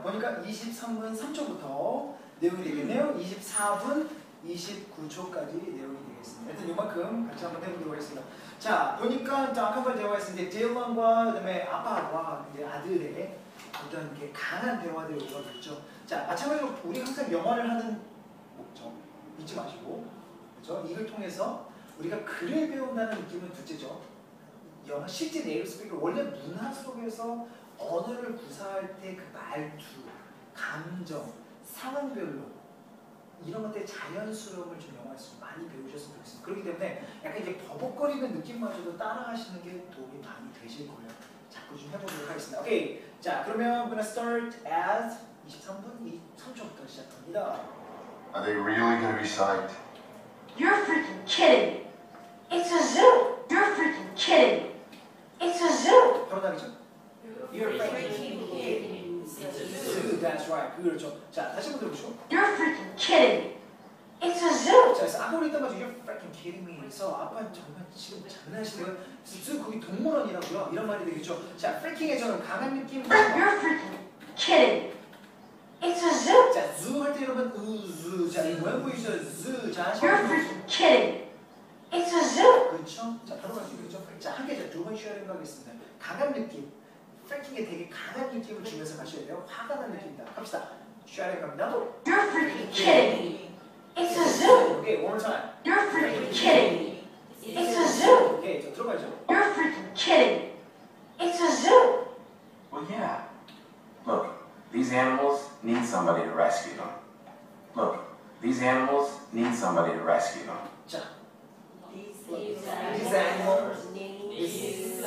보니까 23분 3초부터 내용이 되겠네요. 24분 29초까지 내용이 되겠습니다. 하여튼 이만큼 같이 한번 해보도록 하겠습니다. 자, 보니까 아까 대화가 있었는데 딜런과 그다음에 아빠와 이제 아들의 어떤 이렇게 강한 대화들이 이루어졌죠. 자, 마찬가지로 우리 항상 영화를 하는 목적 잊지 마시고, 그렇죠? 이걸 통해서 우리가 글을 배운다는 느낌은 둘째죠. 영화 실제 네이티브 스피커 원래 문화 속에서 언어를 구사할 때 그 말투, 감정, 상황별로 이런 것들의 자연스러움을 좀 영화에서 많이 배우셨으면 좋겠습니다. 그렇기 때문에 약간 이제 버벅거리는 느낌마저도 따라하시는 게 도움이 많이 되실 거예요. 자꾸 좀 해보도록 하겠습니다. 오케이, 자 그러면 we're gonna start at 23분 3초부터 시작합니다. Are they really gonna be psyched? You're freaking kidding! It's a zoo! You're freaking kidding! It's a zoo! 바로 나겠죠? You're freaking kidding. That's right. 그렇죠. 자, 다시 한번 들어보시고. You're freaking kidding! It's a zoo! 자, 그래서 아까 우리 했던 You're freaking kidding me. 그래서 아빠는 정말 지금 장난하시네요. 무슨 거기 동물원이라고요? 이런 말이 되겠죠. 자, freaking의 저는 강한 느낌. You're freaking kidding! It's a zoo! 자, zoo 할 때 여러분 zoo. 자, 이 모양 보이시죠? zoo. 자, You're freaking kidding! It's a zoo! 그렇죠? 자, 바로 갈 수 있겠죠? 자, 한 개, 두 번 쉬어야 하겠습니다. 강한 느낌. freaking에 되게 강한 느낌을 주면서 가셔야 돼요. 화가 난 느낌이다. 갑시다. 쉬어야 갑니다. You're freaking kidding! It's a zoo! 오케이, one more time. You're freaking kidding! It's a zoo! 오케이, 저 들어가죠. You're freaking kidding! It's a zoo! Well, yeah. Look, these animals need somebody to rescue them. Look, these animals need somebody to rescue them. 자, These animals need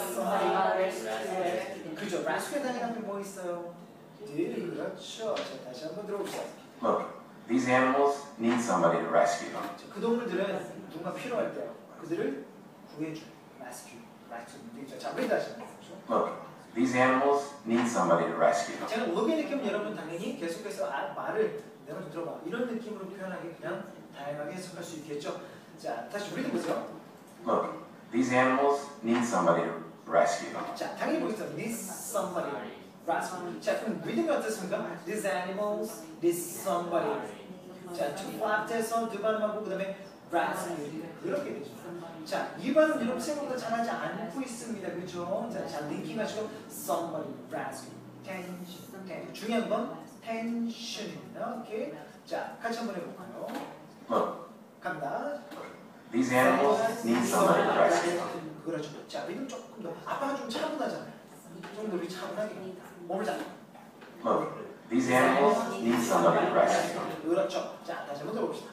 그죠? rescue 단위가 뭐 있어요? 그렇죠. 자, 다시 한번 들어봅시다. Look, these animals need somebody to rescue them. 자, 그 동물들은 누군가 필요할 때 그들을 구해줄 rescue. 되겠죠? 자, 우리 다시 한번 보죠. Look, these animals need somebody to rescue them. 제가 로그의 느낌은 여러분 당연히 계속해서 말을 내가 좀 들어봐 이런 느낌으로 표현하기 그냥 다양하게 해석할 수 있겠죠. 자, 다시 우리도 보세요. Look, these animals need somebody to rescue them. 자, 당연히 보겠습니다. Need somebody rescue. 자, 그럼 리듬이 어떻습니까? These animals need somebody. 자, to flat에서 두 발음하고 그 다음에 rescue 이렇게 되죠. 자, 이 발음 여러분 생각보다 잘하지 않고 있습니다. 그렇죠? 자, 링킹하시고 somebody rescue. tension. 중요한 건 tension입니다. 오케이. 자, 같이 한번 해볼까요? Look, 갑니다. these animals need somebody to rescue them. 그렇죠. 자, 리듬 조금 더. 아빠가 좀 차분하잖아요. 좀 더 우리 차분하게. 몸을 잡고. Look, these animals need somebody to rescue them. 그렇죠. 자, 다시 한번 들어봅시다.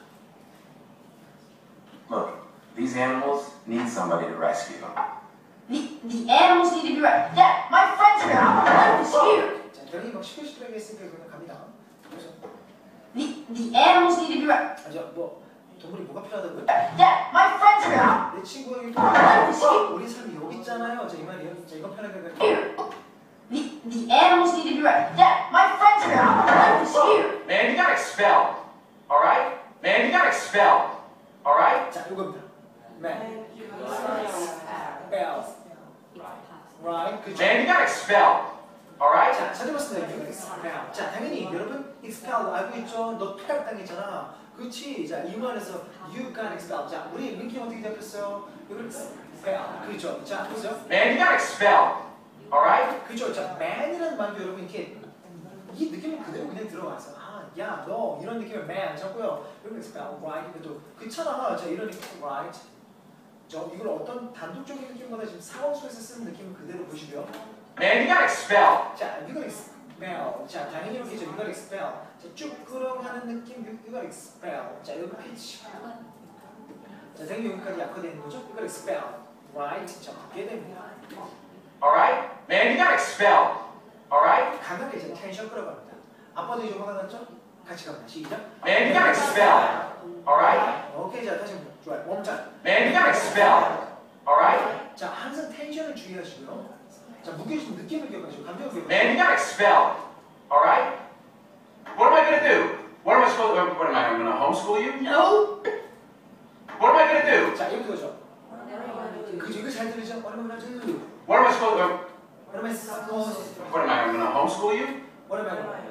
Look, these animals need somebody to rescue them. The animals need to be right. Dad, my friends are here. Life is here. 자, 결국에 막 시끌시끌하게 했으니까 그냥 갑니다. 그래서 The animals need to be right. 아저 뭐 동물이 뭐가 필요하다고요? Dad, my friends are here. 내 친구가 여기 우리 삶이 여기 있잖아요. 자, 이 말이에요. 자, 이거 편하게 할게요. Here. The animals need to be right. Dad, my friends are here. Life is here. Man, you got expelled. All right? Man, you got expelled. All right? 자, 이겁니다. Man. Expelled. Right. 그죠? Man, you got expelled. All right? 자, 찾아봤습니다. You expelled. 자, 당연히 여러분 expelled 알고 있죠? 너 퇴학당했잖아. 그렇지. 자, 이 말에서 you got expelled. 자, 우리 링킹 어떻게 잡혔어요? 이걸 expelled. 그렇죠. 자, 보세요. Man, you got expelled. All right? 그렇죠. 자, man이라는 말도 여러분 이렇게 이 느낌은 그대로 그냥 들어가서 야, 너 이런 느낌의 man 잡고요. 여러분 expelled, right? 그래도 그렇잖아. 자, 이런 느낌, right? 저 이걸 어떤 단독적인 느낌보다 지금 상황 속에서 쓰는 느낌을 그대로 보시고요. Man, you got expelled. 자, you got expelled. 자, 당연히 이렇게 죠. You got expelled. 자, 쭉 끌어가는 느낌. You got expelled. 자, 여기 피치. 자, 당연히 여기까지 약화되는 거죠. You got expelled. Right? 자, 듣게 됩니다. All right? Man, you got expelled. All right? 강하게 이제 텐션 끌어갑니다. 아빠도 이제 화가 났죠? 같이 갑니다. 시작. Man, you got expelled. All right? 오케이, 자, 다시 한번. 좋아요. 원장. Man, you got expelled. All right? 자, 항상 텐션을 주의하시고요. 자, 무게중 느낌을 기억하시고 감정을 기억하시고. Man, you got expelled. All right? What am I going to do? What am I supposed to, what am I going to homeschool you? No. What am I going to do? 자, 이렇게 되죠. 그죠? 이거 잘 들리죠? What am I gonna do? What am I supposed to, What am I supposed to? what am I going to homeschool you? What am I gonna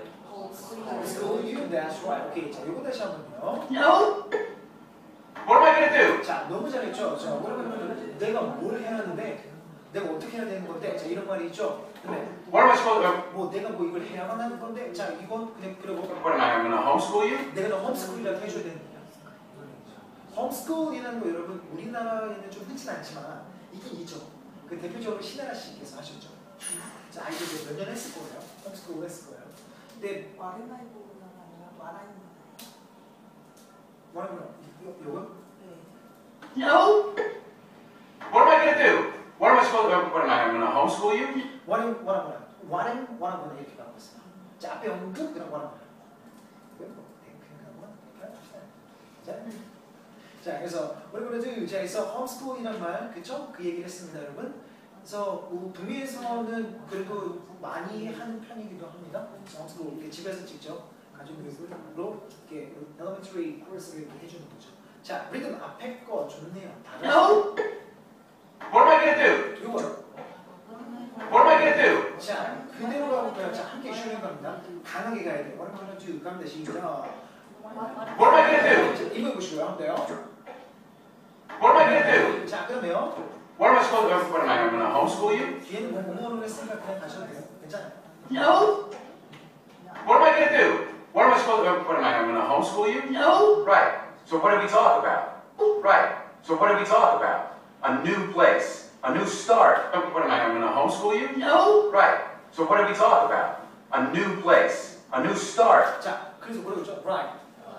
Homeschool you. That's right. 오케이. 자, 이거 다시 한번요. No. What am I gonna do? 자, 너무 잘했죠? 자, 오랜만에 내가 뭘 해야 하는데 내가 어떻게 해야 되는 건데 자, 이런 말이 있죠? 근데 What am I supposed to? 뭐 내가 뭐 이걸 해야만 하는 건데 자, 이건 그냥 그리고 What am I gonna homeschool you? 내가 너 홈스쿨이라고 해줘야 되는 거야. 홈스쿨이라는 거 여러분 우리나라에는 좀 흔치 않지만 있긴 있죠. 그 대표적으로 신하라 씨께서 하셨죠. 자, 아이들 몇 년 했을 거예요. 홈스쿨 했을 거예요. 근데 와르마이 보고는 아니라 와라이 뭐라고요? 요거? No. What am I gonna do? What am I supposed to? What am I gonna homeschool you? 원하는 이렇게 나오고 있어요. 자, 앞에 언급 그냥 원하는 자, 그래서 우리가 자, 그래서 홈스쿨이란 말, 그쵸? 그 얘기를 했습니다, 여러분. 그래서 북미에서는 그래도 많이 하는 편이기도 합니다. 홈스쿨 이렇게 집에서 직접 가족으로 이렇게 elementary course를 이렇게 해주는 거죠. 자, 리듬 앞에 거 좋네요. No. What am I gonna do? 이거 What am I gonna do? 자, 그대로 가볼까요? 자, 함께 쉬는 겁니다. 강하게 가야 돼요. 오랜만에 쭉 갑니다. 시작. What am I gonna do? 이거 보시고요. 한번 더요. What am I gonna do? 자, 그러면 What am I supposed to? What am I gonna homeschool you? 뒤에는 뭐 공모를 했으니까 그냥 가셔도 돼요. 괜찮아요. No. What am I gonna do? What am I supposed to? What am I gonna homeschool you? No. Right. So what did we talk about? Right. So what did we talk about? A new place. A new start. What am I gonna homeschool you? No. Right. So what did we talk about? A new place. A new start. 자, 그래서 뭐라고 했죠? Right.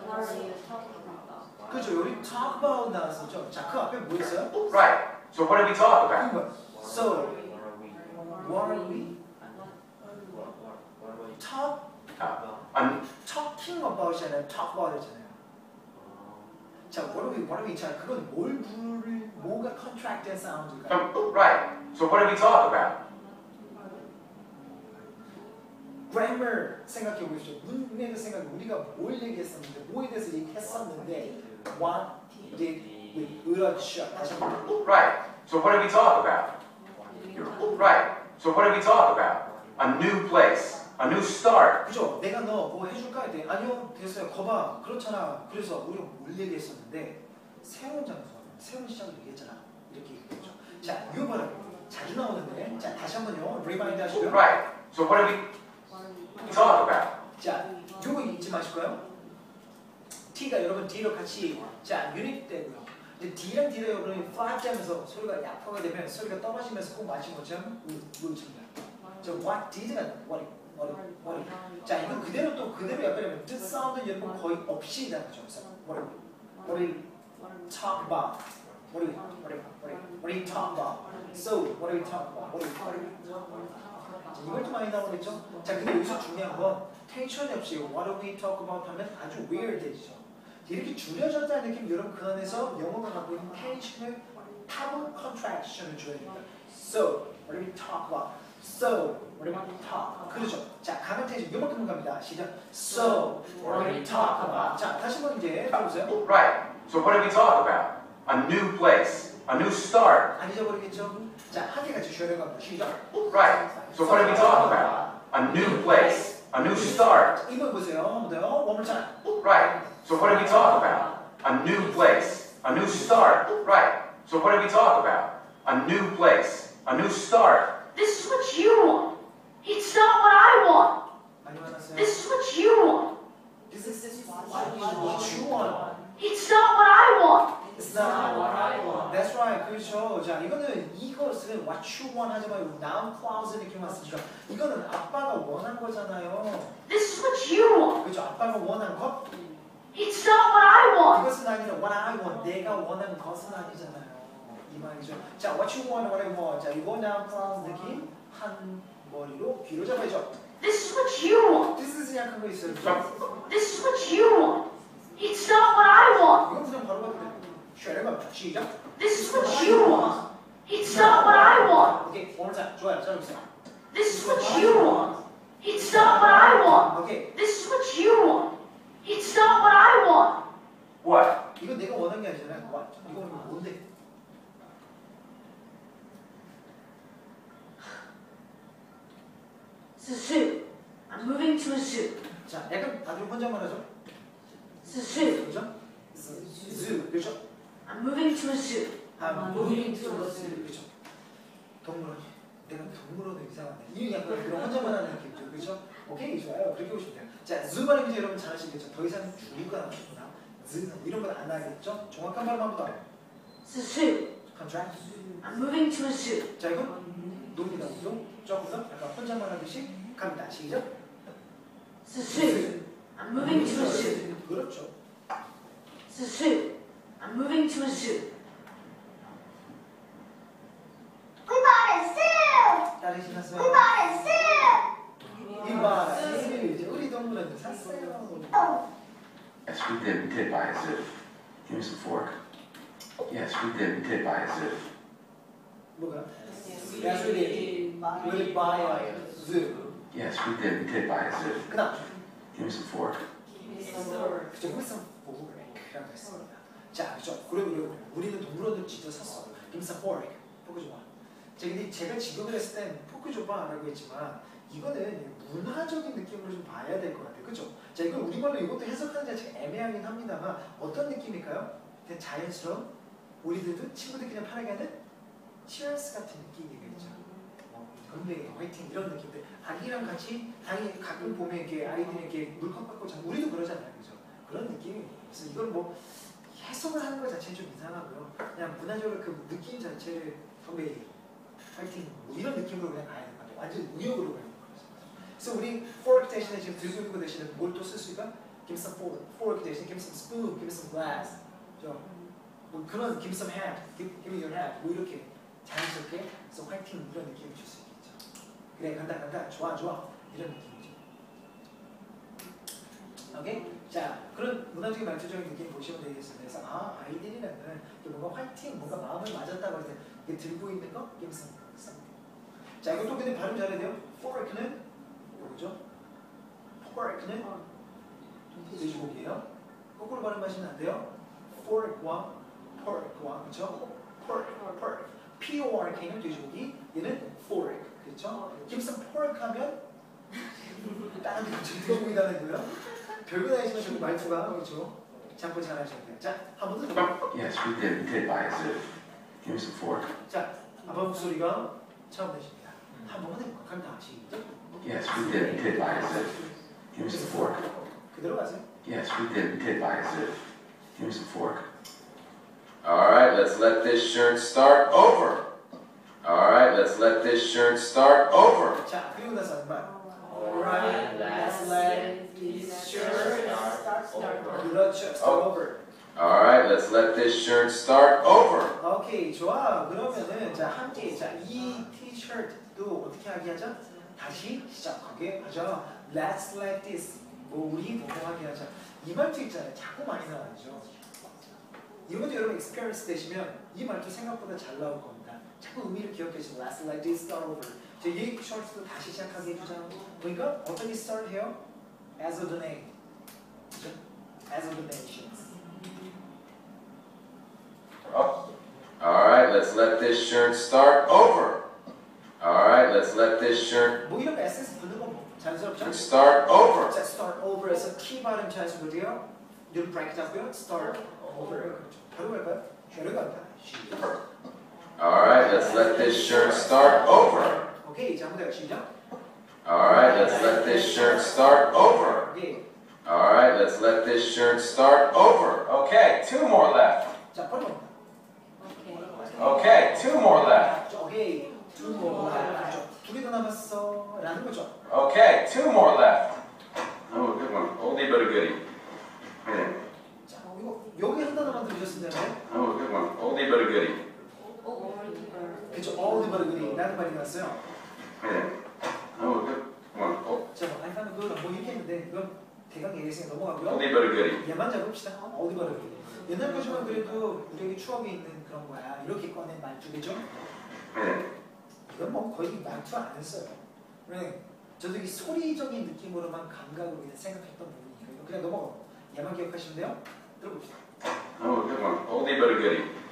그죠? 여기 talk about 나왔었죠. 자, 그 앞에 뭐 있어요? Right. So what did we talk about? 그거. So, what are we talking about잖아요. talk about잖아요. 자, what are we 자, 그건 뭘 부를 뭐가 contracted sound일까요? Right. So what did we talk about? grammar 생각해 보십시오. 문맥을 생각해 우리가 뭘 얘기했었는데 뭐에 대해서 얘기했었는데 what did we 그렇죠. 다시 한번 Right. So what did we talk about? Right. So what did we talk about? A new place. A new start. 그죠? 내가 너 뭐 해줄까 했더니 아니요 됐어요. 거봐 그렇잖아. 그래서 우리가 뭘 얘기했었는데 새로운 장소, 새로운 시작을 얘기했잖아. 이렇게 얘기했죠. 자, 이 발음 자주 나오는데 자 다시 한번요. 리마인드 하시고요. Right. So what did we talk about? 자, 요거 잊지 마시고요. T가 여러분 D로 같이 자 유닛 되고요. 이제 D랑 D를 여러분이 플랫하면서 소리가 약화가 되면 소리가 떨어지면서 꼭 맞힌 것처럼 놓칩니다. 저 what did가 what. 자, 이건 그대로 또 그대로 약간 뜻 사운드 여러분 거의 없이 나가죠. what do we talk about? What do we talk about? So what do we talk about? 자, 이걸 좀 많이 나오겠죠? 자, 근데 여기서 중요한 건 텐션이 없이 what do we talk about 하면 아주 weird해지죠. 이렇게 줄여졌다는 느낌 여러분 그 안에서 영어가 갖고 있는 텐션을 타브 컨트랙션을 줘야 됩니다. So what do we talk about? So what do we talk? 그렇죠. 자, 강한 텐션 이만큼은 갑니다. 시작. So what do we talk about? 자, 다시 한번 이제 해보세요. Right. So what did we talk about? A new place. A new start. 안 잊어버리겠죠? 자, 한 개 같이 쉬어야 갑니다. 시작. Right. So what did we talk about? A new place. A new start. 이거 보세요. 한번 더요. One more time. Right. So what did we talk about? A new place. A new start. Right. So what did we talk about? A new place. A new start. This is what you want. It's not what I want. 많이 만났어요. This is what you want. This is what you want. It's not what I want. It's not what I want. That's right. 그렇죠. 자, 이거는 이것은 what you want 하지 말고 noun clause 느낌만 쓰니까 이거는 아빠가 원한 거잖아요. This is what you want. 그렇죠. 아빠가 원한 것. It's not what I want. 이것은 아니라 what I want. 내가 원하는 것은 아니잖아요. 이 말이죠. 자, what you want, what I want. 자, 이거 noun clause 느낌 한 머리로 귀로 잡아야죠. This is what you want. This is 약한 거 있어요. This is what you want. It's not what I want. 이건 그냥 바로 가도 돼요. 쉬어야 갑니다. 시작. This is what you want. It's not what I want. 오케이, one more time. 좋아요. 잘해보세요. This is what you want. It's not what I want. 오케이. This is what you want. It's not what I want. What? 이건 내가 원하는 게 아니잖아요. what? 이건 뭔데? It's a zoo. I'm moving to a zoo. 자, 약간 다들 혼자만 하죠? It's a zoo. 그죠? zoo, 그죠? I'm moving to a zoo. I'm moving to a zoo, 그죠? 동물원. 내가 동물원은 이상하네. 이 약간 그런 혼자만 하는 느낌이죠, 그죠? 오케이, 좋아요. 그렇게 보시면 돼요. 자, zoo 발음 이제 여러분 잘 아시겠죠? 더 이상 주가 나오구나. zoo 이런 건 안 하겠죠? 정확한 발음 한번 더. It's a zoo. contract. I'm moving to a zoo. 자, 이건 논이라고도 조금 더 약간 혼자만 하듯이 갑니다. 시작. It's a zoo. I'm moving to a zoo. 그렇죠. It's a zoo. I'm moving to a zoo. We bought a zoo. 따르시면서 We bought a zoo. 이봐, 이제 우리 동물원도 샀어요. Yes, we did. We did buy a zoo. Give me some fork. Yes, we did. We did buy a zoo. 뭐가? Yes, we did. We did buy a zoo. Yes, we did. We did buy a zoo. 그다음, Give me some fork. 그죠? 무슨 fork라고 했습니다. 자, 그죠? 그래. 우리는 동물원도 직접 샀어. 김사 fork. 포크 줘봐. 자, 근데 제가 지금을 했을 땐 포크 줘봐라고 했지만 이거는 문화적인 느낌으로 좀 봐야 될 것 같아요. 그죠? 자, 이걸 우리말로 이것도 해석하는 자체가 애매하긴 합니다만 어떤 느낌일까요? 그냥 자연스러운 우리들도 친구들 그냥 편하게 하는 cheers 같은 느낌이겠죠. 건배, 화이팅 이런 느낌들. 아기랑 같이 당연히 가끔 보면 이렇게 아이들에게 물컵 받고 자, 우리도 그러잖아요, 그죠? 그런 느낌이. 그래서 이걸 뭐 해석을 하는 것 자체는 좀 이상하고요. 그냥 문화적으로 그 느낌 자체를 건배, 화이팅 뭐 이런 느낌으로 그냥 가야 될 것 같아요. 완전 무역으로 가야 될 것 같아요. 그래서 우리 fork 대신에 지금 들고 있는 거 대신에 뭘 또 쓸 수 있을까? Give me some fork 대신에 give me some spoon, give me some glass. 그죠? 뭐 그런 give me some hat, give me your hat. 뭐 이렇게 자연스럽게 그래서 화이팅 이런 느낌을 줄 수 있겠죠. 그래 간다 좋아 이런 느낌이죠. 오케이? 자 그런 문화적인 말투적인 느낌 보시면 되겠습니다. 그래서 아 아이들이라는 뭔가 화이팅 뭔가 마음을 맞았다고 할 때 이게 들고 있는 거 give me some. 자 이것도 근데 발음 잘해야 돼요. fork는 뭐죠? fork는 돼지고기예요. 거꾸로 발음하시면 안 돼요. fork와 그렇죠? pork. P-O-R-K는 돼지고기, 얘는 fork, 그렇죠? give some pork 하면 다른 데 들어보이다는 거예요. 별거 다 하시면 저기 말투가 그렇죠? 참고 잘 하셔야 돼요. 자, 한 번 더. Yes, we did. We did buy a zoo. Give me some fork. 자, 아빠 목소리가 처음 되십니다. 한 번만 해볼까? 간다. 시작. Yes, we did. We did buy a zoo. Give me some fork. 그대로 가세요. Yes, we did. We did buy a zoo. Give me some fork. All right, let's let this shirt start over. All right, let's let this shirt start over. 자, 그리고 나서 한 말. Alright, let's let this shirt start over. 그렇죠. Start over. All right, let's let this shirt start over. 오케이, 좋아. 그러면은 자 함께 이 티셔츠도 어떻게 하게 하자? 다시 시작하게 하자. Let's let this. 뭐 우리 뭐뭐 하게 하자. 이 말투 있잖아요. 자꾸 많이 나와죠. 이것도 여러분 experience 되시면 이 말투 생각보다 잘 나올 겁니다. 자꾸 의미를 기억하시고 Let's let this start over. 이 셔츠도 다시 시작하게 해주자. 그러니까 어떻게 start 해요? As of the name. 그죠? As of the nations. All right, let's let this shirt start over. All right, let's let this shirt 뭐 이런 SS 붙는 거 자연스럽죠? start over. 자, start over에서 키 발음 자연스럽고요. 눈 브레이크 잡고요. start over. 바로 갈까요? 바로 갈까요? 시작. All right, let's let this shirt start over. 오케이, 자, 무대가 시작. All right, let's let this shirt start over. 오케이. All right, let's let this shirt start over. Okay, two more left. 자, 빨리 봅니다. Okay, two more left. 오케이. two more left. 두 개 더 남았어. 라는 거죠. Okay, two more left. Oh, good one. Oldie but a goodie. Yeah. 자, 이거 여기 한 단어만 들으셨습니다. Oh, good one. Oldie but a goodie. 그쵸? all the but 라는 말이 나왔어요. Yeah. Oh, good one. Oh, 자, I found a good 뭐 이렇게 했는데 이건 대강 예시에 넘어가고요. oldie but a goodie. 얘만 잡읍시다. all the but 옛날 거지만 그래도 우리에게 추억이 있는 그런 거야. 이렇게 꺼낸 말투겠죠? Yeah. 이건 뭐 거의 말투 안 했어요. 네. 저도 이 소리적인 느낌으로만 감각으로 그냥 생각했던 부분이니까 그냥 넘어가고 얘만 기억하시면 돼요. 들어봅시다. Oh, good one. Oldie but a goodie.